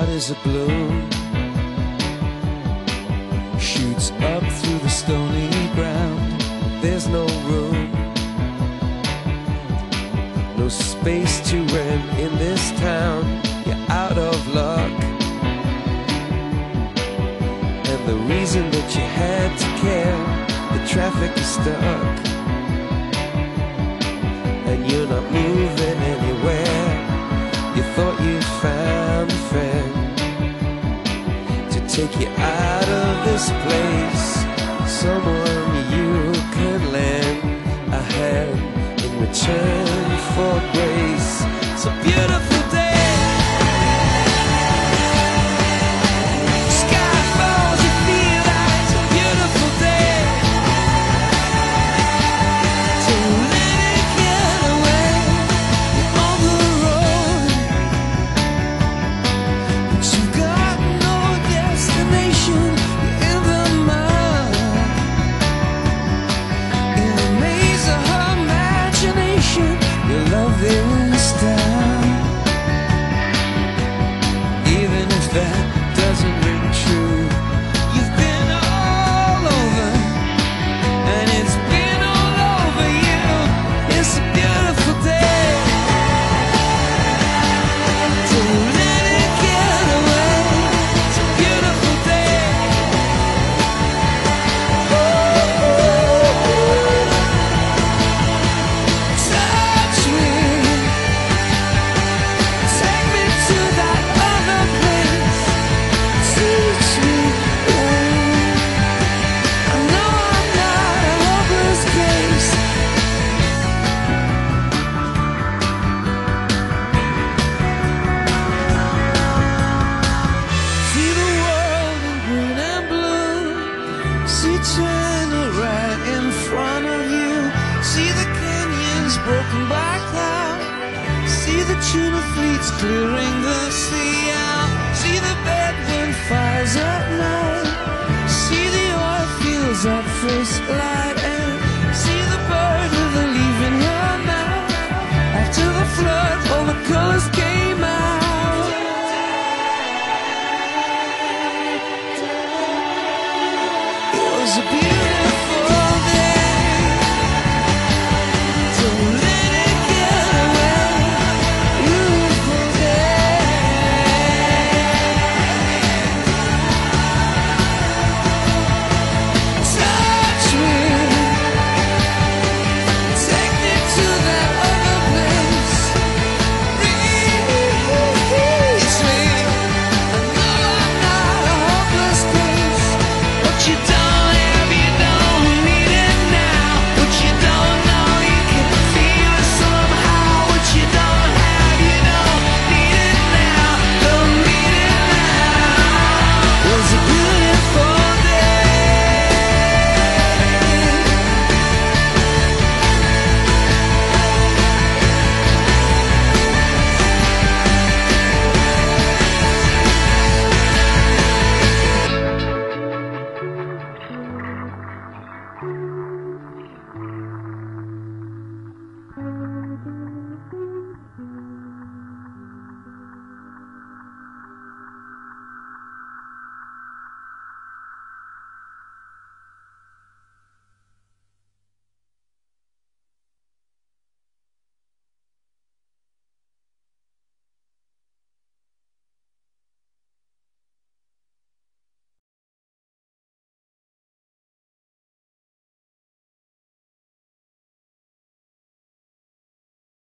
heart is a balloon, shoots up through the stony ground. There's no room, no space to rent in this town. You're out of luck, and the reason that you had to care, the traffic is stuck, and you're not moving anywhere. You thought you'd found a friend to take you out of this place, someone you could lend a hand in return for grace. It's a beautiful day. Sky falls, you feel like it's a beautiful day. So let it get away on the road, but you got no destination. You're in the mud, in the maze of her imagination. Your love is down, even if that doesn't ring true. You've been all over, and it's been all over you. It's a beautiful day. So let it get away. It's a beautiful day. Touch me, take me to that other place. Teach me, I know I'm not a hopeless case. See the world in green and blue. See China right in front of you. See the canyons broken by cloud. See the tuna fleets clearing the sea out. See the bedroom fires at night. See the oil fields at first light. And see the bird with a leaf in her mouth. After the flood, all the colors came out. It was a beautiful